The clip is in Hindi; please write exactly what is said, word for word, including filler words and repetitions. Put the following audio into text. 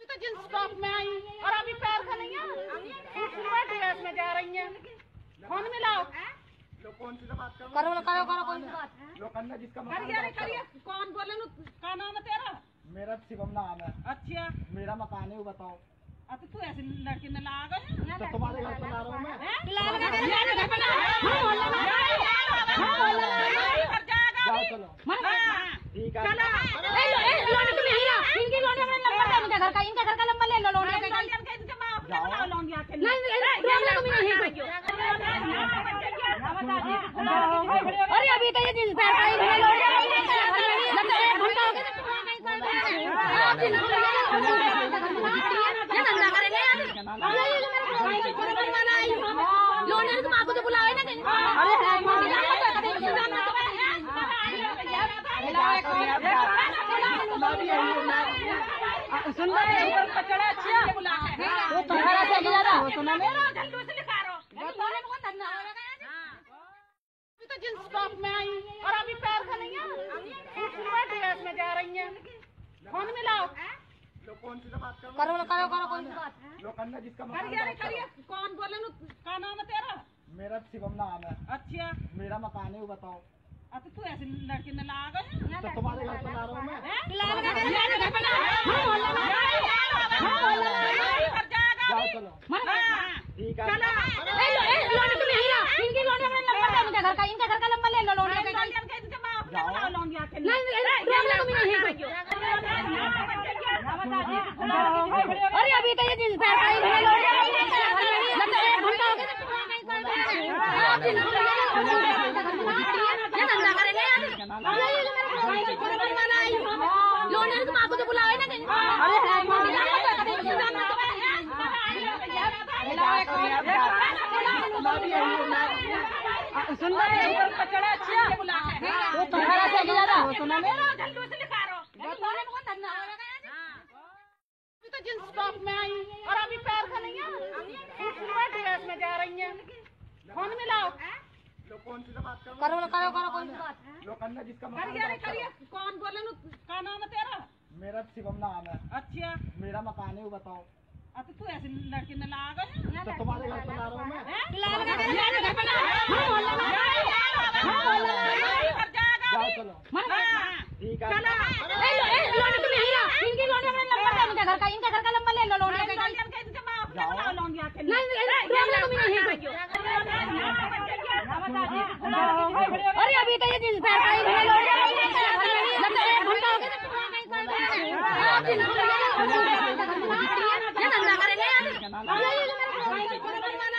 तो जींस टॉप में आई और अभी पैर का नहीं है, ड्रेस में जा रही है। फोन मिलाओ। लो कौन सी बात करो करो करो करो कौन सी बात लो करना जिसका करिए करिए। कौन बोले नु का नाम है तेरा? मेरा शिवम नाम है। अच्छा मेरा मकान है, वो बताओ। अब तू ऐसे लड़के ने ला गए तो तुम्हारे घर पे ला रहा हूँ मैं। जाओ चलो ठीक है। इनकी लोन अपना नंबर दे, इनके घर का इनके घर का नंबर ले लो। लोन का अरे अभी तो ये जींस पैर का ही है। लगता है एक घंटा हो गया लोन तो माँ को तो बुलाए ना। सुन तो जींस टॉप में आई और अभी पैर का नहीं है, ड्रेस में जा रही है। फोन मिलाओ। लो कौन सी बात करो करो करो करो कौन सी बात लो करना जिसका करिए करिए। कौन बोले नु का नाम है तेरा? मेरा शिवम नाम है। अच्छा मेरा मकान है, वो बताओ। अब तू ऐसे लड़के ने ला गए तो तुम्हारे घर पे ला रहा हूँ मैं। जाओ चलो ठीक है। इनकी लोन अपना नंबर दे, इनके घर का इनके घर का नंबर ले लो। लोन अरे अभी तो ये जींस पैर का ही है। लगता है एक घंटा हो गया लोन तो माँ को तो बुलाए ना। सुन तो जींस टॉप में आई और अभी पैर का नहीं है, ड्रेस में जा रही है। फोन मिलाओ। लो कौन सी बात करो करो करो करो कौन सी बात लो करना जिसका करिए करिए। कौन बोले नु का नाम है तेरा? मेरा शिवम नाम है। अच्छा मेरा मकान है, वो बताओ। अब तू ऐसे लड़के ने ला गए तो तुम्हारे घर पे ला रहा हूँ मैं। जाओ चलो ठीक है। इनकी लोन अपना नंबर दे, इनके घर का इनके घर का नंबर ले लो। लोन अरे अभी तो ये जींस पैर का ही है। लगता है एक घंटा हो गया